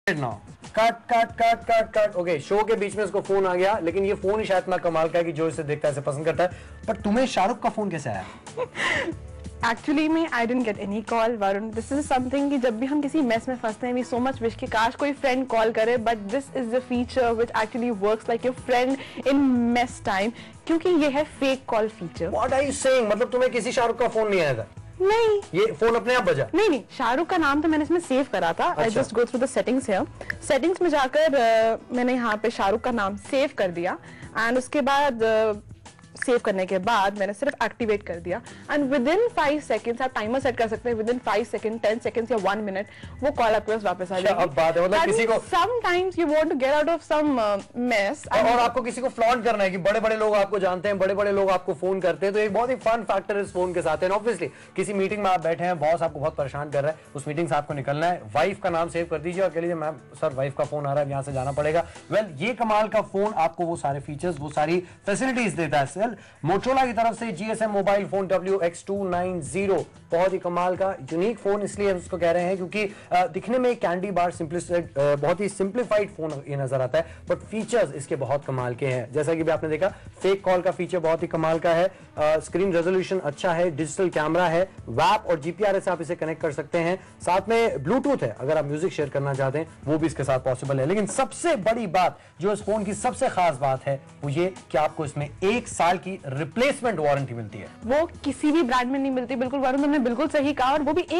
Now cut cut cut cut cut. Okay, show के बीच में उसको फोन आ गया, लेकिन ये फोन ही शायद इतना कमाल का है कि जो इसे देखता है इसे पसंद करता है। पर तुम्हें शाहरुख का फोन कैसे आया? एक्चुअली में I didn't get any call Varun. This is something कि जब भी हम किसी मेस में फंसते हैं वी सो मच विश कि काश कोई फ्रेंड कॉल करे, but this is the feature which actually works like your friend in mess time, क्योंकि ये है fake call feature. What are you saying? मतलब तुम्हें किसी शाहरुख का फोन नहीं आया था? नहीं, ये फोन अपने आप बजा? नहीं, शाहरुख का नाम तो मैंने इसमें सेव करा था। I just go through the settings here. Settings में जाकर मैंने यहाँ पे शाहरुख का नाम सेव कर दिया एंड उसके बाद सेव करने के बाद मैंने सिर्फ एक्टिवेट कर दिया एंड विद इन 5 सेकंड्स, आप टाइमर सेट कर सकते हैं, विद इन 5 सेकंड, 10 सेकंड्स या 1 मिनट वो कॉल आपके पास वापस आ जाएगी। अब बात है, मतलब किसी को sometimes you want to get out of some mess और आपको किसी को फ्लॉन्ट करना है कि बड़े बड़े लोग आपको जानते हैं, बड़े बड़े लोग आपको फोन करते हैं, तो एक बहुत ही फन फैक्टर इस फोन के साथ है। ऑब्वियसली किसी मीटिंग में आप बैठे हैं, बॉस आपको बहुत परेशान कर रहा है, उस मीटिंग से आपको निकलना है, वाइफ का नाम सेव कर दीजिए और कह लीजिए मैम सर वाइफ का फोन आ रहा है, यहाँ से जाना पड़ेगा। वेल, ये कमाल का फोन आपको वो सारे फीचर्स, वो सारी फैसिलिटीज देता है। सेल मोटोरोला की तरफ से GSM मोबाइल फोन WX290 बहुत ही कमाल का यूनिक फोन इसलिए हम उसको कह रहे हैं क्योंकि दिखने में कैंडी बार सिंपलिस्टिक, बहुत ही सिंप्लीफाइड फोन ये नजर आता है, बट फीचर्स इसके बहुत कमाल के हैं। जैसा कि भी आपने देखा, फेक कॉल का फीचर बहुत ही कमाल का है, स्क्रीन रेजोल्यूशन अच्छा है, डिजिटल कैमरा है, वैप और GPRS से आप इसे कनेक्ट कर सकते हैं, साथ में ब्लूटूथ है, अगर आप म्यूजिक शेयर करना चाहते हैं वो भी इसके साथ पॉसिबल है। लेकिन सबसे बड़ी बात जो इस फोन की सबसे खास बात है वो ये कि आपको इसमें 1 साल की रिप्लेसमेंट वारंटी मिलती है। वो किसी भी ब्रांड में नहीं मिलती। बिल्कुल वरुण, तुमने बिल्कुल सही कहा, और वो भी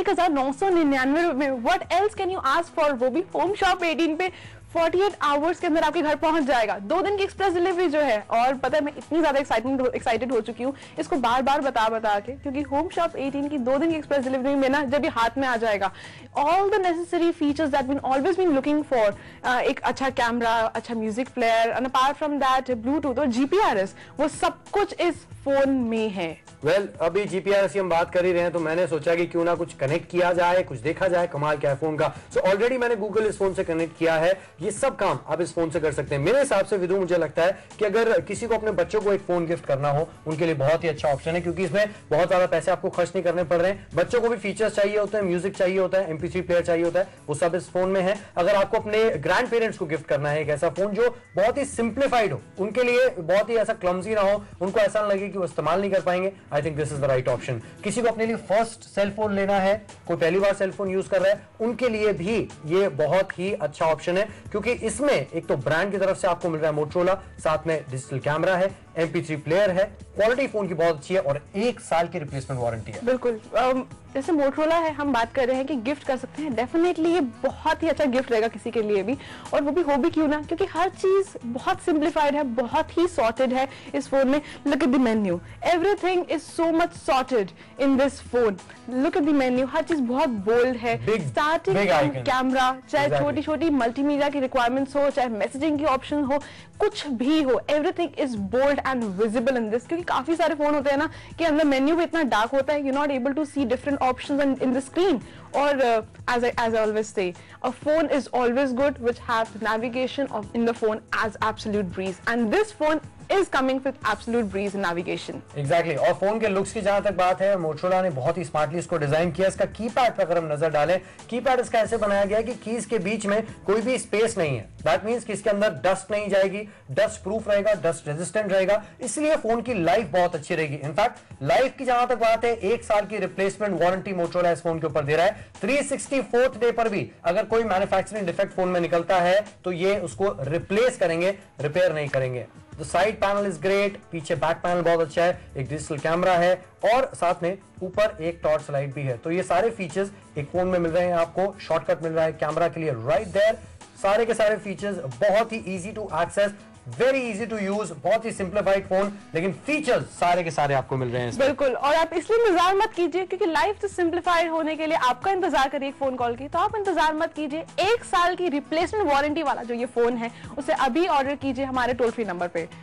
1999 में। What else can you ask for? वो भी होम शॉप 18 पे 48 आवर्स के अंदर आपके घर पहुंच जाएगा। 2 दिन की एक्सप्रेस डिलीवरी जो है, और पता है मैं इतनी ज्यादा एक्साइटेड हो चुकी हूँ इसको बार बार बता के, क्योंकि होम शॉप 18 की 2 दिन की एक्सप्रेस डिलीवरी में ना जब ये हाथ में आ जाएगा, all the necessary features that we always been looking for, एक अच्छा कैमरा, अच्छा music player, and apart from that bluetooth और GPRS, वो सब कुछ इस फोन में है। वेल, अभी GPRS की हम बात कर ही रहे हैं तो मैंने सोचा कि क्यों ना कुछ कनेक्ट किया जाए, कुछ देखा जाए कमाल क्या है फोन का। सो ऑलरेडी मैंने गूगल इस फोन से कनेक्ट किया है, ये सब काम आप इस फोन से कर सकते हैं। मेरे हिसाब से विदु, मुझे लगता है कि अगर किसी को अपने बच्चों को एक फोन गिफ्ट करना हो उनके लिए बहुत ही अच्छा ऑप्शन है, क्योंकि इसमें बहुत ज्यादा पैसे आपको खर्च नहीं करने पड़ रहे हैं। बच्चों को भी फीचर्स चाहिए होते हैं, म्यूजिक चाहिए होता है, MP3 प्लेयर चाहिए होता है, वो सब इस फोन में है। अगर आपको अपने ग्रैंड पेरेंट्स को गिफ्ट करना है एक ऐसा फोन जो बहुत ही सिंप्लीफाइड हो, उनके लिए बहुत ही ऐसा क्लमजी ना हो, उनको ऐसा लगे कि वो इस्तेमाल नहीं कर पाएंगे, I think this is the right option. किसी को अपने लिए फर्स्ट सेलफोन लेना है, कोई पहली बार सेलफोन यूज कर रहा है, उनके लिए भी ये बहुत ही अच्छा ऑप्शन है, क्योंकि इसमें एक तो ब्रांड की तरफ से आपको मिल रहा है मोटोरोला, साथ में डिजिटल कैमरा है, MP3 प्लेयर है, क्वालिटी फोन की बहुत अच्छी है और 1 साल की रिप्लेसमेंट वारंटी है। बिल्कुल, जैसे मोटोरोला है, हम बात कर रहे हैं कि गिफ्ट कर सकते हैं, डेफिनेटली ये बहुत ही अच्छा गिफ्ट रहेगा किसी के लिए भी, और वो भी हो भी क्यों ना, क्योंकि हर चीज बहुत सिंप्लीफाइड है, बहुत ही सॉर्टेड है इस फोन में। Look at the menu, everything is so much sorted in this phone. Look at the menu, हर चीज बहुत बोल्ड है, स्टार्टिंग कैमरा, चाहे छोटी छोटी मल्टीमीडिया की रिक्वायरमेंट्स हो, चाहे मैसेजिंग की ऑप्शन हो, कुछ भी हो, everything is bold and visible in this. क्योंकि काफी सारे फोन होते हैं ना कि अंदर मेन्यू भी इतना डार्क होता है, you not able to see different options in the screen, or as I always say, a phone is always good which have navigation in the phone as absolute breeze, and this phone is coming with absolute breeze in navigation. Exactly. और phone के looks की जहां तक बात है, Motorola ने बहुत ही smartly इसको डिजाइन किया। इसका कीपैड पर अगर हम नजर डालें, कीपैड इसका ऐसे बनाया गया है कि कीज के बीच में कोई भी स्पेस नहीं है। दैट मींस कि इसके अंदर डस्ट नहीं जाएगी, डस्ट प्रूफ रहेगा, डस्ट रेजिस्टेंट रहेगा, इसलिए फोन की लाइफ बहुत अच्छी रहेगी। इनफैक्ट लाइफ की जहां तक बात है, 1 साल की रिप्लेसमेंट वारंटी मोटोरोला इस फोन के ऊपर दे रहा है। 364th डे पर भी अगर कोई मैन्युफैक्चरिंग डिफेक्ट फोन में निकलता है तो ये उसको रिप्लेस करेंगे, रिपेयर नहीं करेंगे। तो साइड पैनल इज ग्रेट, पीछे बैक पैनल बहुत अच्छा है, एक डिजिटल कैमरा है और साथ में ऊपर एक टॉर्च लाइट भी है। तो ये सारे फीचर्स एक फोन में मिल रहे हैं आपको। शॉर्टकट मिल रहा है कैमरा के लिए राइट देयर। सारे के सारे फीचर्स बहुत ही easy to access, very easy to use, बहुत ही सिंप्लीफाइड फोन, लेकिन फीचर्स सारे के सारे आपको मिल रहे हैं। बिल्कुल, और आप इसलिए इंतजार मत कीजिए, क्योंकि लाइफ तो सिंप्लीफाइड होने के लिए आपका इंतजार करिए एक फोन कॉल की, तो आप इंतजार मत कीजिए। 1 साल की रिप्लेसमेंट वारंटी वाला जो ये फोन है उसे अभी ऑर्डर कीजिए हमारे टोल फ्री नंबर पे।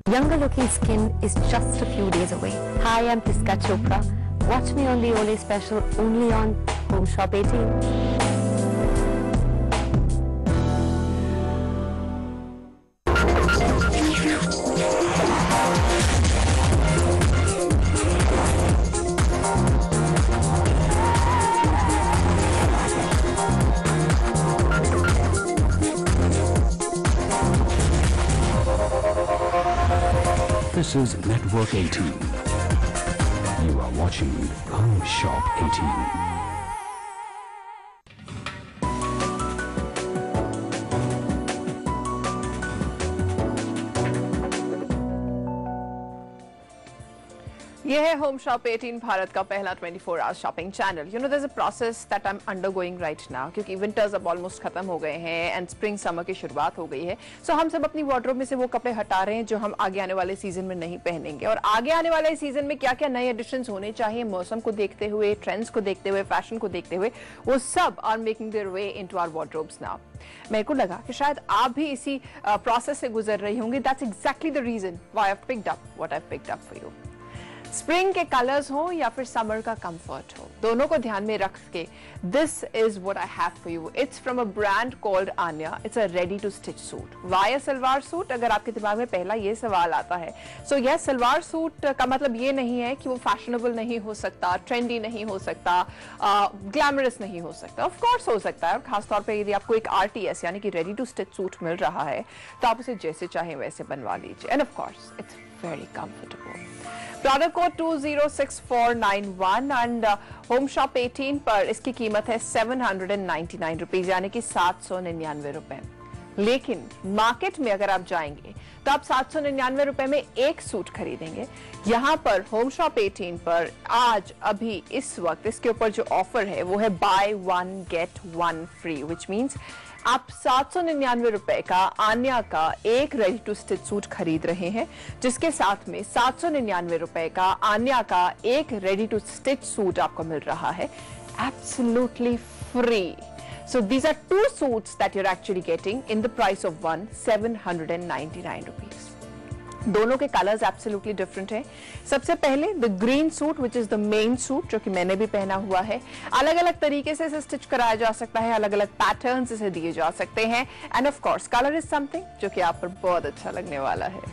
Younger looking skin is just a few days away. Hi, I'm Priska Chopra. Watch me on the Olay special only on Home Shop 18. This is Network 18. You are watching Home Shop 18. ये है home shop 18, Bharat का पहला 24 hours shopping channel. You know there is a process that I am undergoing right now, क्योंकि winters अब almost खत्म हो गए हैं एंड स्प्रिंग समर की शुरुआत हो गई है. सो हम सब अपनी वार्डरोब में से वो कपड़े हटा रहे हैं जो हम आगे आने वाले सीजन में नहीं पहनेंगे. और आगे आने वाले सीजन में क्या क्या नए एडिशंस होने चाहिए, मौसम को देखते हुए, ट्रेंड्स को देखते हुए, फैशन को देखते हुए, वो सब are making their way into our wardrobes now. मेरे को लगा कि शायद आप भी इसी प्रोसेस से गुजर रही होंगी. That's exactly the reason why I have picked up what I have picked up for you. Spring के कलर्स हो या फिर समर का कंफर्ट हो, दोनों को ध्यान में रख के this is what I have for you. It's from a brand called Anya. It's a ready to stitch suit. Why a salwar suit? अगर आपके दिमाग में पहला ये सवाल आता है, सो यस, सलवार सूट का मतलब ये नहीं है कि वो फैशनेबल नहीं हो सकता, ट्रेंडी नहीं हो सकता, ग्लैमरस नहीं हो सकता. ऑफ कोर्स हो सकता है. और खासतौर पर यदि आपको एक RTS यानी कि रेडी टू स्टिच सूट मिल रहा है तो आप उसे जैसे चाहें वैसे बनवा लीजिए. And of course it's very comfortable. Product code 206491 and home shop 18 पर इसकी कीमत है 799 रुपीज, यानी कि 799 रुपए. लेकिन मार्केट में अगर आप जाएंगे तो आप 799 रुपए में एक सूट खरीदेंगे. यहां पर होम शॉप 18 पर आज अभी इस वक्त इसके ऊपर जो ऑफर है वो है buy one get one free, which means आप 799 रुपए का आन्या का एक रेडी टू स्टिच सूट खरीद रहे हैं, जिसके साथ में 799 रुपए का आन्या का एक रेडी टू स्टिच सूट आपको मिल रहा है absolutely free. So these are two suits that you're actually getting in the price of one, 799 rupees. दोनों के कलर्स एब्सोल्युटली डिफरेंट हैं. सबसे पहले the green suit which is the main suit, जो कि मैंने भी पहना हुआ है. अलग अलग तरीके से इसे स्टिच कराया जा सकता है, अलग अलग पैटर्न्स इसे दिए जा सकते हैं. And of course colour is something जो कि आप पर बहुत अच्छा लगने वाला है.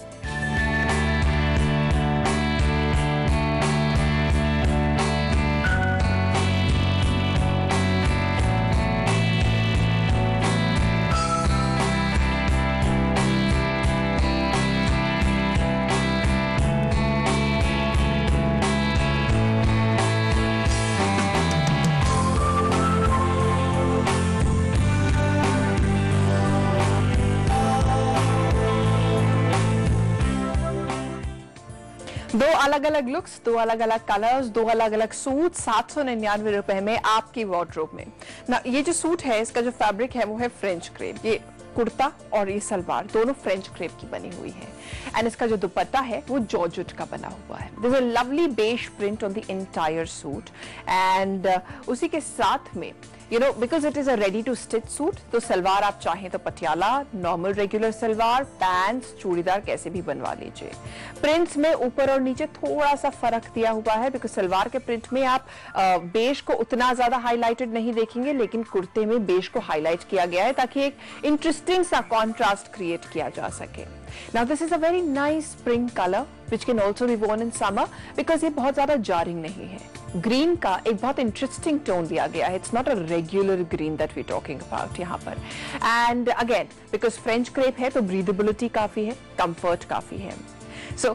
दो अलग अलग लुक्स, दो अलग अलग कलर्स, दो अलग अलग सूट 799 रुपए में आपकी वार्डरोब में ना. ये जो सूट है इसका जो फैब्रिक है वो है फ्रेंच क्रेप. ये कुर्ता और ये सलवार दोनों फ्रेंच क्रेप की बनी हुई है. एंड इसका जो दुपट्टा है वो जॉर्जेट का बना हुआ है. There is a lovely beige print on the entire suit. And उसी के साथ में you know because it is a ready to stitch suit, तो सलवार आप चाहें तो Patiala, normal regular salwar, pants, churidar कैसे भी बनवा लीजिए. प्रिंट्स में ऊपर और नीचे थोड़ा सा फर्क दिया हुआ है, बिकॉज सलवार के प्रिंट में आप बेज को उतना ज्यादा हाईलाइटेड नहीं देखेंगे, लेकिन कुर्ते में बेज को हाईलाइट किया गया है ताकि एक इंटरेस्टिंग सा कॉन्ट्रास्ट क्रिएट किया जा सके. Now this is a very nice spring color which can also be worn in summer because ये बहुत ज्यादा jarring नहीं है. ग्रीन का एक बहुत इंटरेस्टिंग टोन दिया गया है. It's not a regular green that we talking about यहाँ पर. And again because French crepe है तो ब्रीदेबिलिटी काफी है, कंफर्ट काफी है. So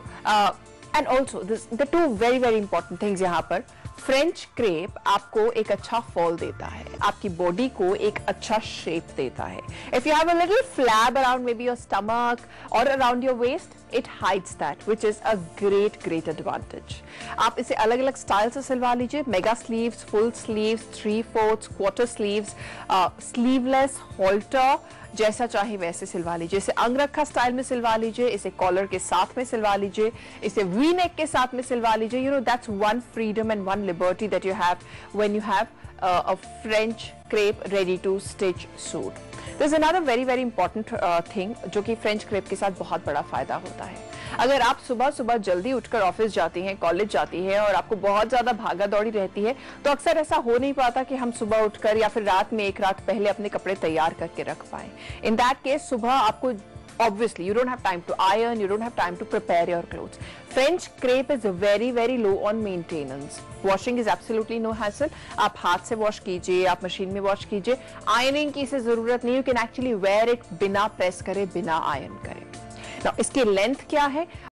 and also the two very very important things यहाँ पर. फ्रेंच क्रेप आपको एक अच्छा फॉल देता है, आपकी बॉडी को एक अच्छा शेप देता है. If you have a little flab around maybe your stomach और around your waist, it hides that, which is a great advantage. आप इसे अलग अलग स्टाइल से सिलवा लीजिए. Mega sleeves, full sleeves, 3/4, quarter sleeves, sleeveless, halter, जैसा चाहे वैसे सिलवा लीजिए. इसे अंगरखा स्टाइल में सिलवा लीजिए, इसे कॉलर के साथ में सिलवा लीजिए, इसे वी नेक के साथ में सिलवा लीजिए. You know that's one freedom and one liberty that you have when you have a French crepe ready to stitch suit. There's another very very important thing जो कि French crepe के साथ बहुत बड़ा फायदा होता है. अगर आप सुबह सुबह जल्दी उठकर ऑफिस जाती हैं, कॉलेज जाती हैं और आपको बहुत ज्यादा भागा दौड़ी रहती है, तो अक्सर ऐसा हो नहीं पाता कि हम सुबह उठकर या फिर रात में एक रात पहले अपने कपड़े तैयार करके रख पाए। इन दैट केस सुबह आपको obviously you don't have time to iron, you don't have time to prepare your clothes. French crepe is very low on maintenance. Washing is absolutely no hassle. आप हाथ से वॉश कीजिए, आप machine में wash कीजिए, ironing की इसे जरूरत नहीं। You can actually wear it बिना प्रेस करे, बिना आयरन करे। Now, इसकी लेंथ क्या है?